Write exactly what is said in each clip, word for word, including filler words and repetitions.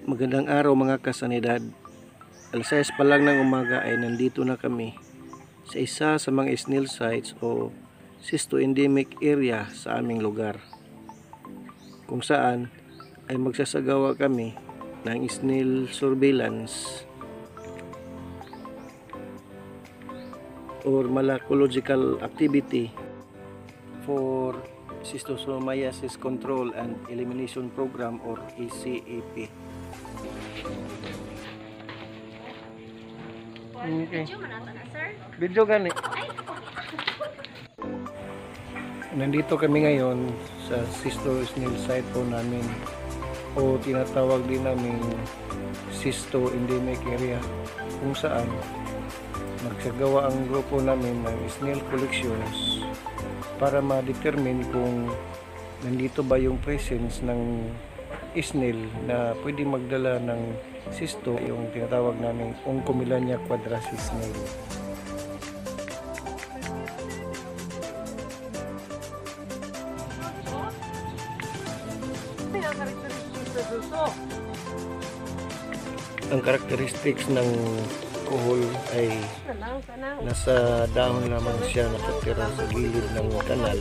Magandang araw mga kasanidad. alas sais pa lang ng umaga ay nandito na kami sa isa sa mga snail sites o cysto-endemic area sa aming lugar, kung saan ay magsasagawa kami ng snail surveillance or malacological activity for Schistosomiasis Control and Elimination Program or E C E P. Okay. Video manata na, sir. Video gani. Nandito kami ngayon sa Cysto Snail site po namin, o tinatawag din namin Cysto Endemic Area, kung saan magsagawa ang grupo namin ng snail collections para ma-determine kung nandito ba yung presence ng snail na pwede magdala ng cysto, yung tinatawag namin Oncomelania quadrasis snail. Ang characteristics ng kuhol ay nasa dahon lamang siya nakatira sa gilid ng kanal.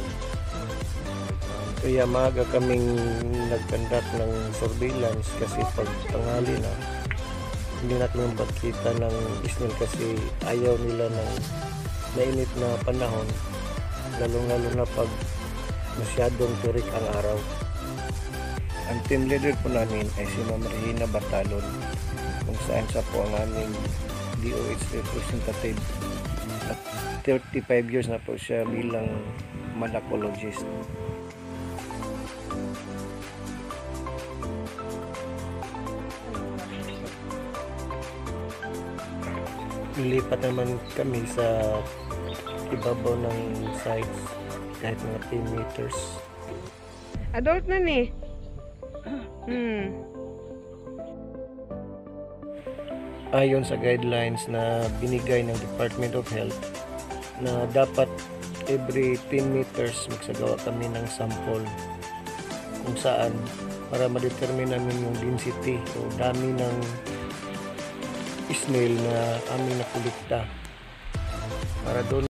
Kaya maaga kaming nag-conduct ng surveillance kasi pag tanghali na hindi na kami makita ng snail kasi ayaw nila ng mainit na panahon, lalong lalo na pag masyadong turik ang araw. Ang team leader po namin ay si Ma'am Regina Batalon, kung saan siya po ang aming D O H representative at thirty-five years na po siya bilang malacologist. Lilipat naman kami sa ibabaw ng sites kahit mga ten meters. Adult na ni. Hmm. Ayon sa guidelines na binigay ng Department of Health na dapat every ten meters magsagawa kami ng sample, kung saan para ma-determine namin yung density o dami ng snail na aming nakulikta para doon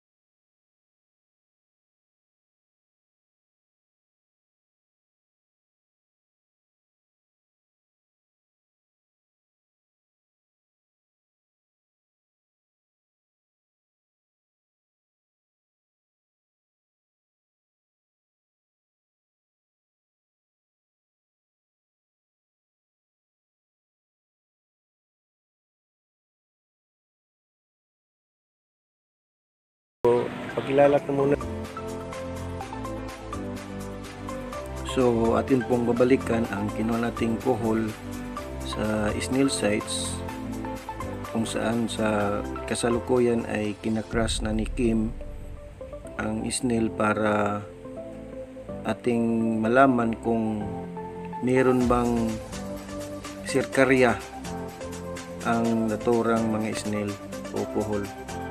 pagkilala ko muna. So atin pong babalikan ang kinuha nating kuhol sa snail sites, kung saan sa kasalukuyan ay kinakras na ni Kim ang snail para ating malaman kung meron bang sirkarya ang naturang mga snail o kuhol.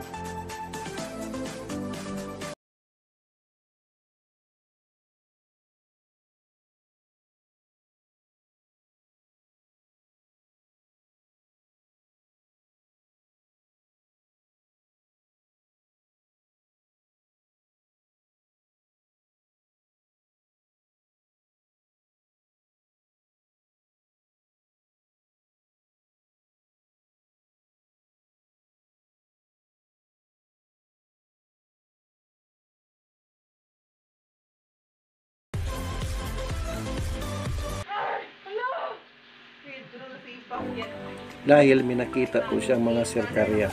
Dahil may nakita po siyang mga sirkarya.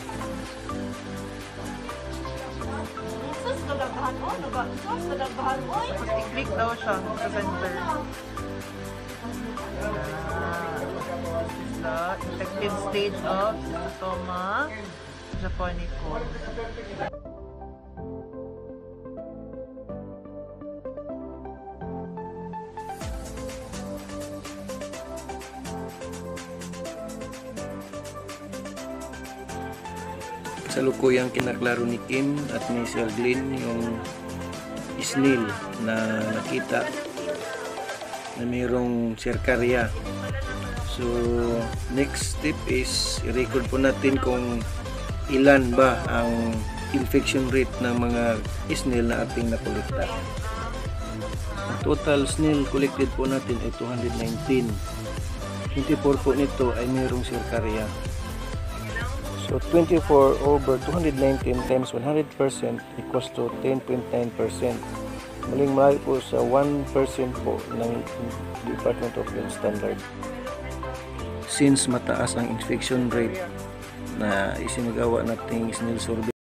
Sus, nagagahan o. Sus, nagagahan o. I-click daw siya sa center. Ah, the infected stage of Schistosoma japonicum. Kasalukuyang kinaklaro ni Kim at ni Sir Glenn yung snail na nakita na mayroong sirkarya. So, next step is i-record po natin kung ilan ba ang infection rate ng mga snail na ating nakolekta. Ang total snail collected po natin ay two hundred nineteen. twenty-four po nito ay mayroong Cercaria. So, twenty-four over two hundred nineteen times one hundred percent equals to ten point nine percent. Maling mahal po sa one percent po ng Department of Health Standard. Since mataas ang infection rate na isinagawa nating snail survey,